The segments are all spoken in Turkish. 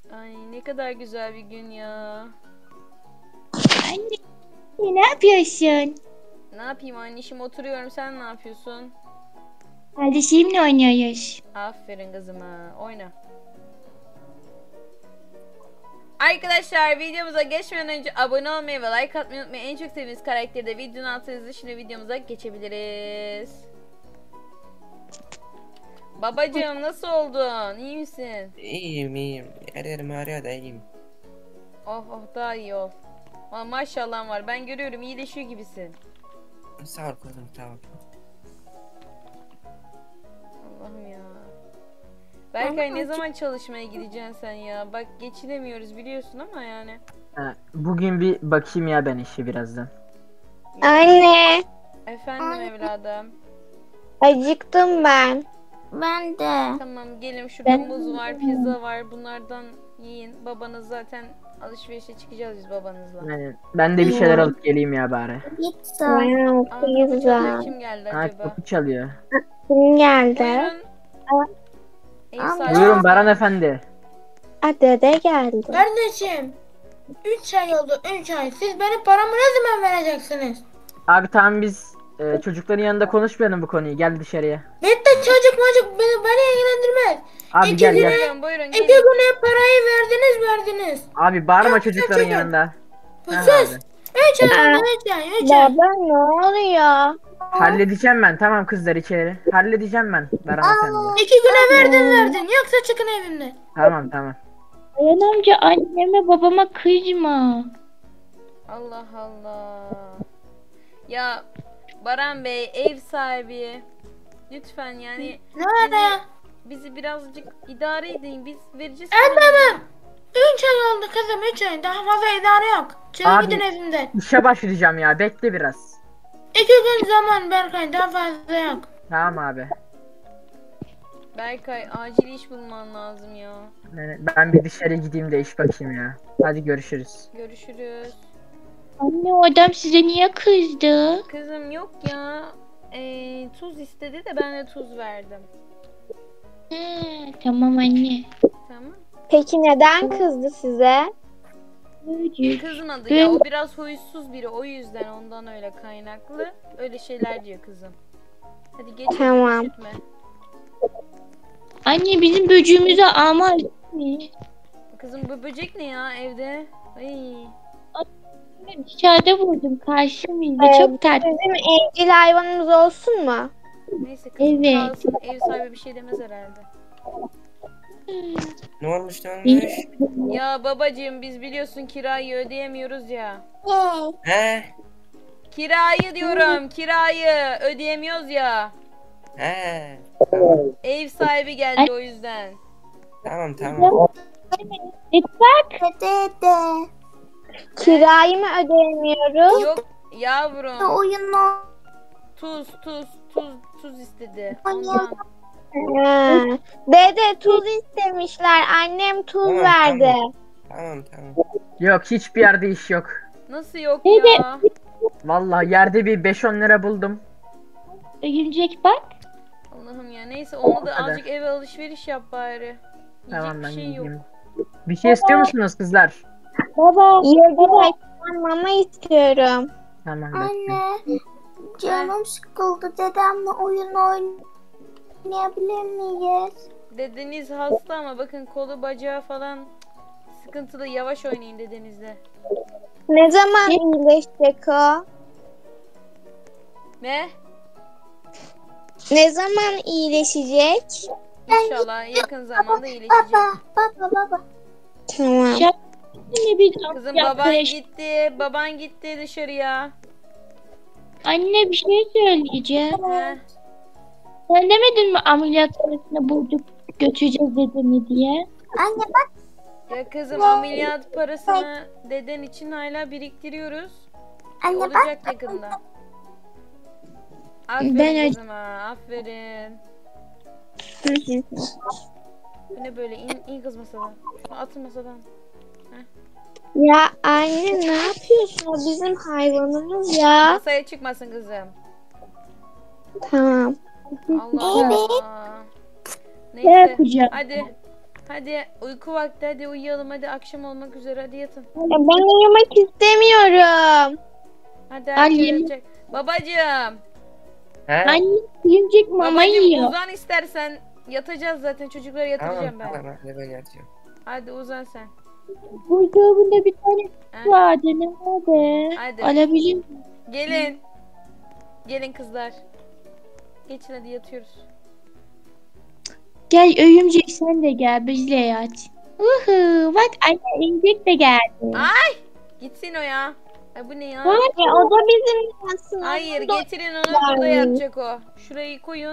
Ay ne kadar güzel bir gün ya. Anne ne yapıyorsun? Ne yapayım anneciğim, oturuyorum, sen ne yapıyorsun? Kardeşimle oynuyoruz. Aferin kızıma, oyna. Arkadaşlar videomuza geçmeden önce abone olmayı ve like atmayı unutmayın. En çok sevdiğiniz karakteri de videonun altına yazın. Şimdi videomuza geçebiliriz. Babacığım nasıl oldun? İyi misin? İyiyim. Her yerim ağrıyor da iyiyim. Oh oh, daha iyi ol. Maşallah var, ben görüyorum, iyileşiyor gibisin. Sağ ol kızım, sağ ol. Allah'ım ya. Berkay ne zaman çalışmaya gideceksin sen ya? Bak geçinemiyoruz biliyorsun ama yani. Bugün bir bakayım ya ben işe birazdan. Anne, Efendim evladım. acıktım ben. Ben de. Tamam gelin, şurada muz var, pizza var. Bunlardan yiyin. Babanız zaten alışverişe çıkacağız biz babanızla. Yani ben de bir şeyler alıp geleyim ya bari. Pizza. Wow, Aa, kapı çalıyor. pizza. Kim geldi Ha, acaba? kapı çalıyor. Kim geldi? Buyurun. Ev sahibi. Buyurun Baran Efendi. Dede geldi. Kardeşim 3 ay oldu 3 ay. Siz benim paramı ne zaman vereceksiniz? Abi tamam biz çocukların yanında konuşmayalım bu konuyu. Gel dışarıya. Bitti çocuk beni ilgilendirmez. Abi İki gel güne- gel. Buyurun buyurun 2 gelin. güne parayı verdiniz. Abi bağırma Yok, çocukların çocuğum. yanında. Ha, Sus. abi. 3 ay oldu 3 ay 3 ay. Baba ne oluyor? Halledeceğim ben. Tamam kızlar içeri. Halledeceğim ben Baran Efendi. 2 güne verdin yoksa çıkın evimden. Tamam. Ayhan amca anneme babama kızma. Allah Allah. Ya Baran Bey, ev sahibi. Lütfen yani Ne var ya? bizi birazcık idare edin. Biz vereceğiz. Edemem. 3 ay oldu kızım 3 ay. Daha fazla idare yok. Çıkın Abi. gidin evimden. İşe başlayacağım ya. Bekle biraz. 2 gün zaman Berkay daha fazla yok. Tamam abi. Berkay acil iş bulman lazım ya. Yani ben bir dışarı gideyim de iş bakayım ya. Hadi görüşürüz. Görüşürüz. Anne o adam size niye kızdı? Kızım yok ya. Tuz istedi de ben de tuz verdim. He, tamam anne. Tamam. Peki neden kızdı size? Çocuk. Kızmadı ya, o biraz huysuz biri, o yüzden ondan öyle kaynaklı. Öyle şeyler diyor kızım. Hadi geç. Tamam. Üşütme. Anne bizim böcüğümüze ama mi? Kızım bu böcek ne ya evde? Ay. Dışarıda buldum karşımızda Evet. çok tatlı. Bizim evcil hayvanımız olsun mu? Neyse kızım Evet. kalsın. Ev sahibi bir şey demez herhalde. Ne olmuş? Ya babacığım biz biliyorsun kirayı ödeyemiyoruz ya. He? Kirayı diyorum, kirayı ödeyemiyoruz ya. He. Ev sahibi geldi o yüzden. Tamam. Kirayı mı ödeyemiyoruz? Yok yavrum. Oyunlar. Tuz istedi. Ondan. Ha. Dede tuz istemişler. Annem tuz Tamam, verdi. Tamam. Yok hiçbir yerde iş yok. Nasıl yok Dede. ya? Vallahi yerde bir 5-10 lira buldum. Oyuncak bak. Allah'ım ya, neyse onu da kadar. azıcık eve alışveriş yap bari. Yiyecek Tamam bir ben şey yok. gideyim. Bir şey istiyor musunuz kızlar? Baba. Yiyecek mama istiyorum. Tamam bekle. Canım sıkıldı. Dedemle oyun oynayabilir miyiz? Dedeniz hasta ama bakın kolu bacağı falan sıkıntılı, yavaş oynayın dedenizle. Ne zaman iyileşecek o? Ne? Ne zaman iyileşecek? İnşallah yakın zamanda iyileşecek. Baba. Tamam. Anne bir Kızım Ya, baban kreş- gitti. Baban gitti dışarıya. Anne bir şey söyleyeceğim. He. Sen demedin mi ameliyat sırasında bulduk götüreceğiz dedemi diye? Anne bak. Ya kızım ameliyat parasını deden için hala biriktiriyoruz. Olacak yakında. Aferin Ben- kızıma, aferin. Bu ne böyle? İn kız masadan. Şunu atın masadan. Ya anne ne yapıyorsun? O bizim hayvanımız ya. Masaya çıkmasın kızım. Tamam. Allah Allah. Ne Neyse. yapacağım? Hadi. Hadi uyku vakti, hadi uyuyalım, hadi akşam olmak üzere, hadi yatın. Ben uyumak istemiyorum. Hadi Ali. herkes yatacak. Babacığım. He? Anne yiyecek mama Babacığım yiyor. uzan istersen, yatacağız zaten, çocukları yatıracağım Tamam ben. tamam hadi ben yatıyorum. Hadi uzan sen. Buzdolabında bir tane Heh. vardı. Nerede? Hadi. Alabilir miyim? Gelin. Gelin kızlar. Geçin hadi yatıyoruz. Gel örümcek sen de gel bizle yat. Bak anne örümcek de geldi. Gitsin o ya. Ay bu ne ya? Bak. O da bizim yatsın. Hayır getirin onu, burada yatacak o. Şurayı koyun.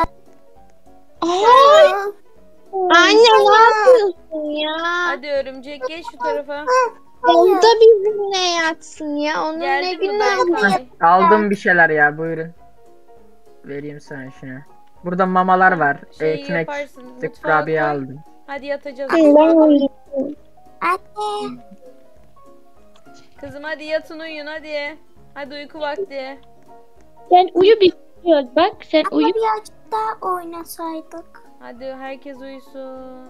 Aa, Anne ne yapıyorsun ya? Hadi örümcek geç şu tarafa. O da bizimle yatsın ya. Onun ne Geldin mi günahı. Berkay? Aldım bir şeyler ya, buyurun. Vereyim sana şunu. Burada mamalar var. Şeyi Ekmek, yaparsın. tık Mutfağa kurabiye koy. aldım. Hadi yatacağız. Ben uyuyayım. Kızım hadi yatın uyuyun hadi. Hadi uyku vakti. sen uyu biz uyuyoruz bak sen uyu. Birazcık daha oynasaydık. Hadi herkes uyusun.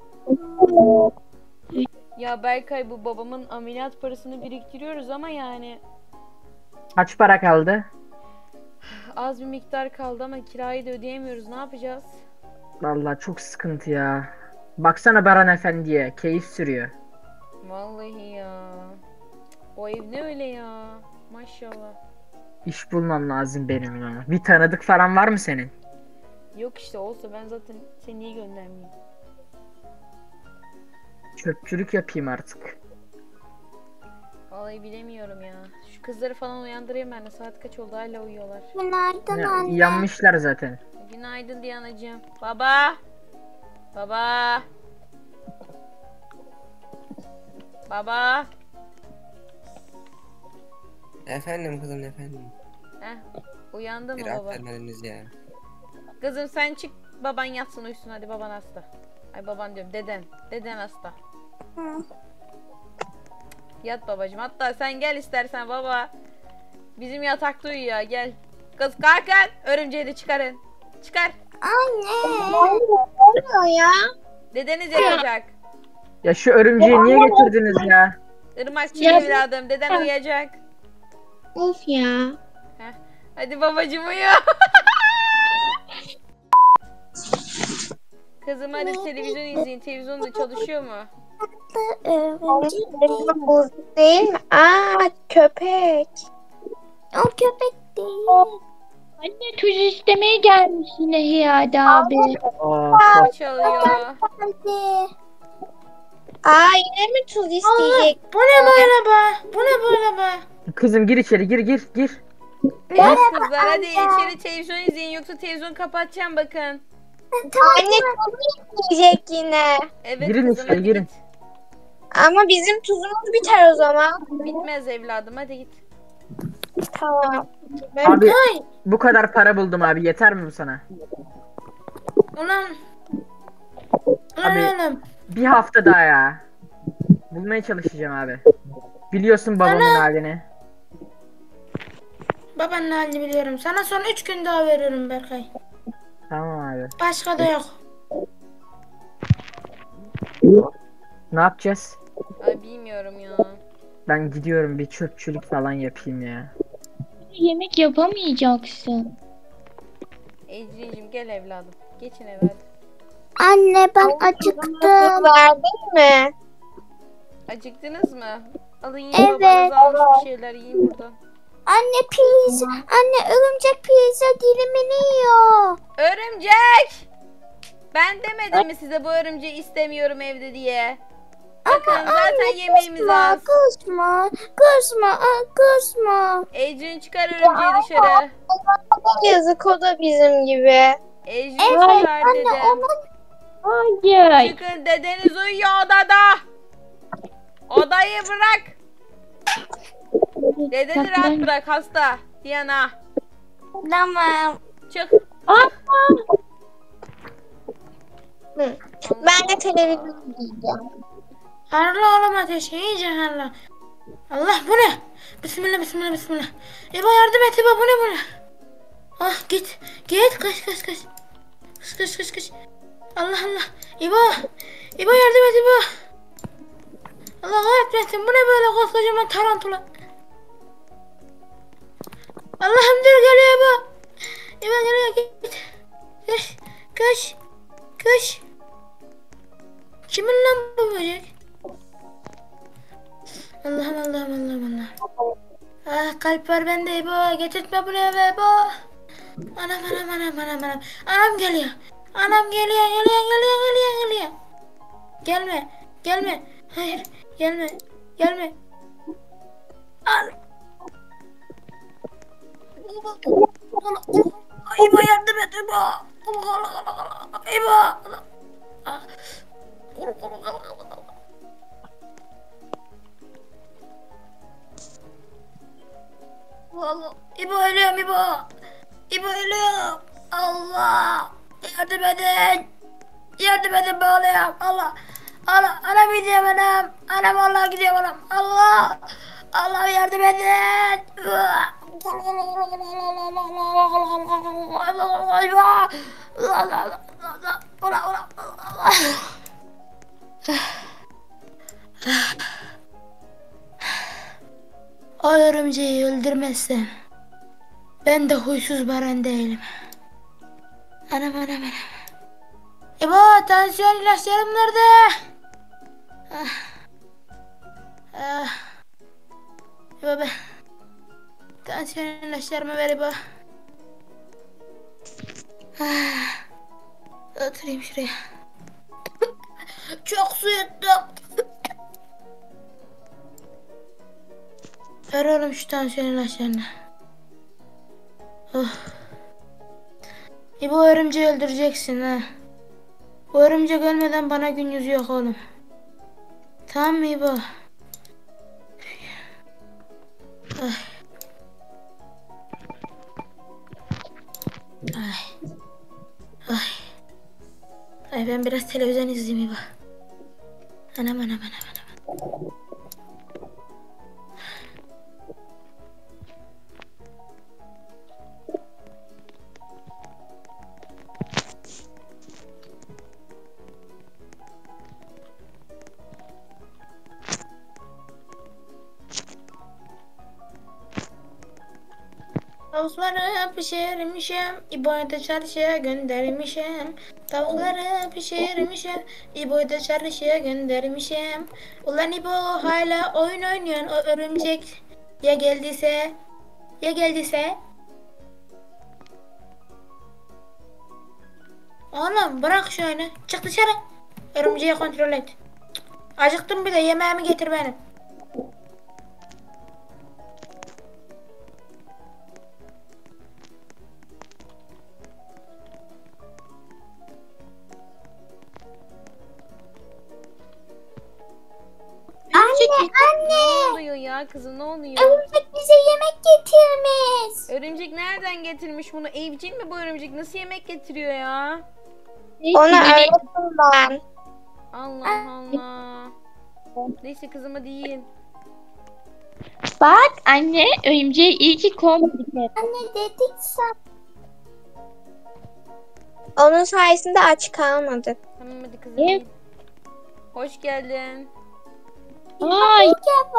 Ya Berkay, bu babamın ameliyat parasını biriktiriyoruz ama yani Kaç para kaldı? az bir miktar kaldı ama kirayı da ödeyemiyoruz. Ne yapacağız? Vallahi çok sıkıntı ya. Baksana Baran Efendi'ye, keyif sürüyor. Vallahi ya. O ev ne öyle ya? Maşallah. İş bulmam lazım benim ya. Bir tanıdık falan var mı senin? Yok işte, olsa ben zaten seni niye göndermeyeyim? Çöpçülük yapayım artık. Vallahi bilemiyorum ya. Şu kızları falan uyandırayım ben de. Saat kaç oldu, hala uyuyorlar. Günaydın Ya, anne. yanmışlar zaten. Günaydın Diyanacığım. Baba. Baba. Baba. Efendim kızım efendim. Heh. Uyandı mı Bir baba? aferiniz ya. Kızım sen çık, baban yatsın uyusun, hadi baban hasta. Ay baban diyorum, deden. Deden hasta. Yat babacığım, hatta sen gel istersen baba. Bizim yatakta uyuyor, gel. Kız kalkın, örümceği de çıkarın. Çıkar. Ne oluyor ya? Dedeniz yapacak. Ya şu örümceği niye getirdiniz ya? Irmakçı Ya- evladım, deden uyuyacak. Of ya. Hadi babacığım uyu. Kızım hadi televizyon izleyin. Televizyon da çalışıyor mu? Bozuk değil mi? Aa, köpek. O köpek değil. Anne tuz istemeye gelmiş yine Hiyade abi. Of, Çalıyor. Hadi. Aa, yine mi tuz isteyecek? Bu ne böyle be? Bu ne böyle be? kızım gir içeri, gir. Evet kızlar, hadi içeri televizyon izleyin, yoksa televizyon kapatacağım bakın. Anne tuz isteyecek yine. Evet Girin kızım içeri, hadi girin. git. Ama bizim tuzumuz biter o zaman. Bitmez evladım, hadi git. Tamam. Abi bu kadar para buldum abi, yeter mi bu sana? Ulan. Abi- Oğlum. Bir hafta daha ya. Bulmaya çalışacağım abi. Biliyorsun babamın halini. Babanın halini biliyorum. Sana son 3 gün daha veriyorum Berkay. Tamam abi. Başka da yok. Ne yapacağız? Ay bilmiyorum ya. Ben gidiyorum, bir çöpçülük falan yapayım ya. Yemek yapamayacaksın. Ecrin'cim gel evladım. Geçin eve hadi. Anne ben acıktım. Verdin mi? Acıktınız mı? Alın yiyin, Evet. babanız almış bir şeyler, yiyin buradan. Anne pizza. Anne örümcek pizza dilimini yiyor. Örümcek! Ben demedim mi size bu örümceği istemiyorum evde diye? Bakın zaten yemeğimiz az. Kızma. Kızma. Kızma. Ecrin çıkar örümceği dışarı. Yazık, o da bizim gibi. Ecrin çıkar dedim. Hayır. Çıkın, dedeniz uyuyor odada. Odayı bırak. Dedeni rahat bırak, hasta. Diana Tamam. çık. Ben de televizyon izleyeceğim. Harla oğlum ateşi. İyice harla. Allah bu ne? Bismillah bismillah bismillah. İbo yardım et İbo, bu ne bu ne? Ah git. Git kaç. Kaç. Allah Allah. İbo. İbo yardım et İbo. Allah kahretmesin. Bu ne böyle koskocaman tarantula. Allah'ım dur geliyor İbo. İbo geliyor git. Kaç. Kaç. Kaç. Kimin lan bu böcek? Allah'ım. Ah kalp var bende İbo. Getirtme bunu eve İbo. Anam. Anam geliyor. Anam geliyor. Gelme. Hayır. Gelme. Al. İbo yardım et İbo. İbo. Allah. İbo ölüyorum İbo. İbo ölüyorum. Allah. Yardım edin bağlayayım. Allah. Anam gidiyorum anam. Anam Allah gidiyor anam. Allah yardım edin. O örümceği öldürmezsem ben de huysuz baran değilim. Anam. İbo tansiyon ilaçlarım nerede? İbo ben tansiyon ilaçlarımı ver İbo. Oturayım şuraya. Çok su yuttum. Ver oğlum şu tansiyon ilaçlarını. İbo örümceği öldüreceksin ha. Bu örümcek ölmeden bana gün yüzü yok oğlum. Tamam mı İbo? Ay ben biraz televizyon izleyeyim İbo. Anam. Tavukları pişirmişim, İbo'yu da çarşıya göndermişim. Tavukları pişirmişim, İbo'yu da çarşıya göndermişim. Ulan İbo hala oyun oynuyorsun, o örümcek ya geldiyse? Oğlum bırak şu oyunu, çık dışarı. Örümceği kontrol et. Acıktım bir de yemeğimi getir benim. Ne oluyor ya kızım, ne oluyor? Örümcek bize yemek getirmiş. Örümcek nereden getirmiş bunu? Evcil mi bu örümcek? Nasıl yemek getiriyor ya? Ona öğrettim ben. Allah. Neyse kızım hadi yiyin. Bak anne örümceği iyi ki kovmadık hep. Anne dedik sen. Onun sayesinde aç kalmadık. Tamam hadi kızım yiyin. Hoş geldin. Ay.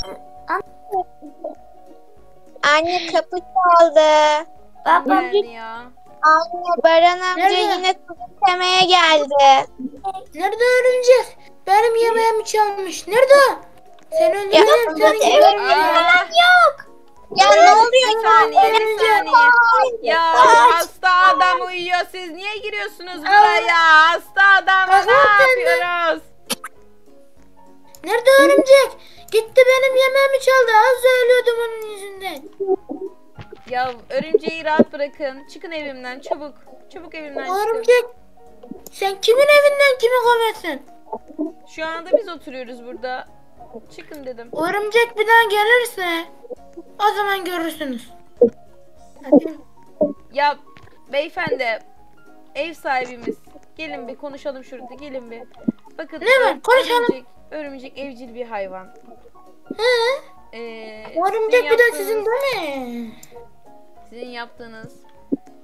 Anne kapı çaldı. Geldi ya. Anne Baran amca Nerede? yine kuzu istemeye geldi. Nerede örümcek? Benim yemeğimi çalmış. Nerede? Sen Ya, öldürdün. Senin gibi evet, örümcek. Ya ne oluyor Bir ya? saniye. Ya hasta adam uyuyor. Siz niye giriyorsunuz buraya? Hasta adamla ne yapıyoruz? Nerede örümcek? Gitti benim yemeğimi çaldı. Az da ölüyordum onun yüzünden. Ya örümceği rahat bırakın. Çıkın evimden çabuk. Çabuk evimden çıkın. Örümcek. Sen kimin evinden kimi kovuyorsun? Şu anda biz oturuyoruz burada. Çıkın dedim. Örümcek bir daha gelirse o zaman görürsünüz. Hadi. Ya beyefendi, ev sahibimiz. Gelin bir konuşalım şurada. Gelin bir. Bakın. Ne var? Konuşalım. Örümcek evcil bir hayvan. He? Sizin Örümcek bir de yaptığınız- sizin değil mi? Sizin yaptığınız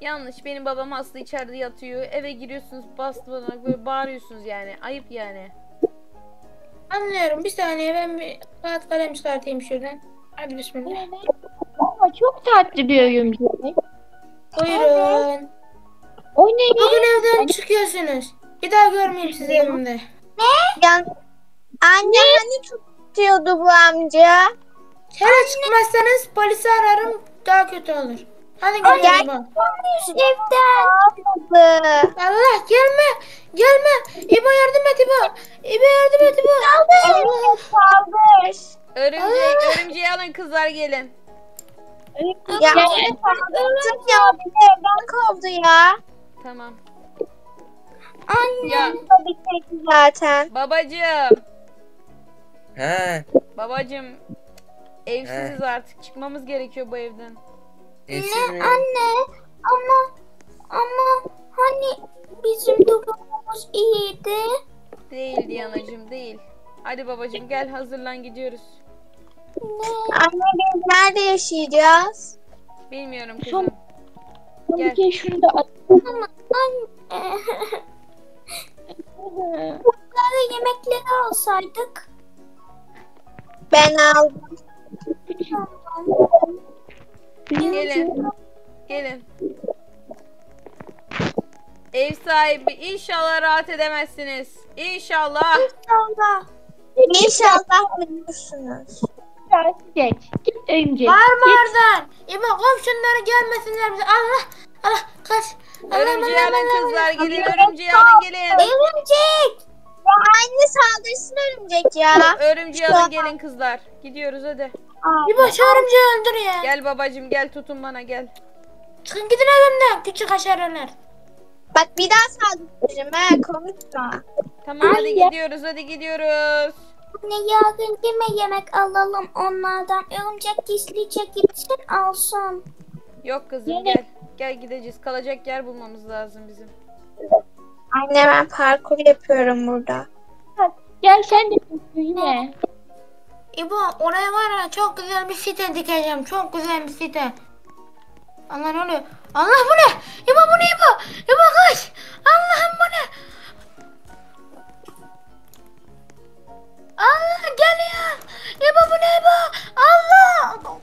Yanlış. Benim babam hasta, içeride yatıyor. Eve giriyorsunuz, bastırmadan böyle bağırıyorsunuz yani. Ayıp yani. Anlıyorum. Bir saniye ben bir kağıt kalem çıkartayım şuradan. Hadi bismillah. Ama çok tatlı bir örümcek. Buyurun. O ne? Bugün evden çıkıyorsunuz. Bir daha görmeyeyim sizi evimde. Yani, anne hani tutuyordu bu amca? Hele çıkmazsanız polisi ararım. Daha kötü olur. Hadi gidelim bak. Evden aldı. Allah gelme. Gelme. İbo yardım et İbo. İbo yardım et İbo. Evet, saldır. Örümceği alın kızlar, gelin. Ya saldırdık ya, bizi evden kovdu ya. Tamam. Anne. Ya. Tabii ki zaten. Babacım. He. Babacım. Evsiziz artık. Çıkmamız gerekiyor bu evden. Evsiz mi? Anne ama hani bizim durumumuz iyiydi. Değil Diyanacığım, değil. Hadi babacım gel, hazırlan, gidiyoruz. Anne biz nerede yaşayacağız? Bilmiyorum Son- kızım. Gel. Gel şunu da at. Bunlara yemekleri alsaydık. Ben aldım. Gelin. Gelin. Ev sahibi, inşallah rahat edemezsiniz. İnşallah. İnşallah. İnşallah uyursunuz. Geç. Git örümcek. Bağırma oradan. İbo komşuları gelmesinler bize. Allah. Allah kaç. Örümceği alın kızlar, gelin. Örümceği alın, gelin. Örümcek. Ya anne saldırsın örümcek ya. Örümceği alın, gelin kızlar. Gidiyoruz hadi. İbo şu örümceği öldür ya. Gel babacım, gel, tutun bana, gel. Çıkın gidin evimden. Küçük haşereler. Bak bir daha saldırırım ha, konuşma. Tamam hadi gidiyoruz, hadi gidiyoruz. Anne yarın kime yemek alalım onlardan? Örümcek gizlice gitsin alsın. Yok kızım, Yine- gel. Gel, gideceğiz. Kalacak yer bulmamız lazım bizim. Anne ben parkur yapıyorum burada. Gel sen de yine. İbo oraya var ya çok güzel bir site dikeceğim. Çok güzel bir site. Allah ne oluyor? Allah bu ne? İbo bu ne İbo? İbo kaç. Allah'ım bu ne? Allah geliyor. İbo bu ne İbo? Allah.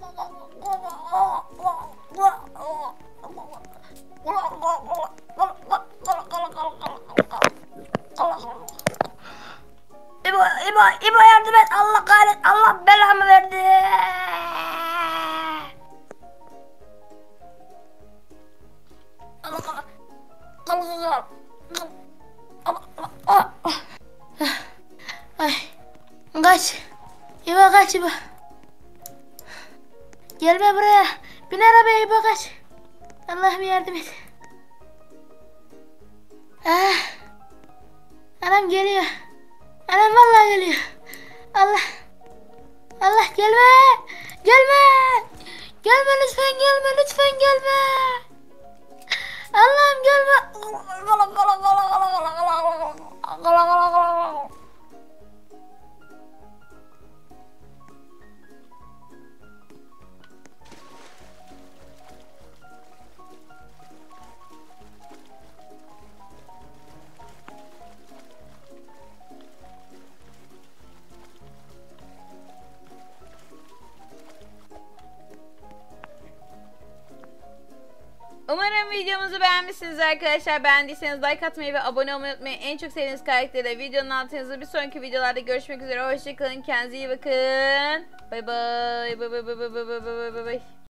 İbo yardım et. Allah kahret. Allah belamı verdi. Ay. Kaç. İbo kaç İbo. Gelme buraya. Bin arabaya İbo kaç. Allah'ım yardım et. Ah. Anam geliyor. Anam vallahi geliyor. Allah. Allah gelme. Gelme. Gelme lütfen gelme lütfen gelme. Allah'ım gelme. Umarım videomuzu beğenmişsiniz arkadaşlar. Beğendiyseniz like atmayı ve abone olmayı unutmayın. En çok sevdiğiniz karakteri videonun altına yazın. Bir sonraki videolarda görüşmek üzere. Hoşçakalın. Kendinize iyi bakın. Bay bay. Bay bay bay bay bay bay bay bay.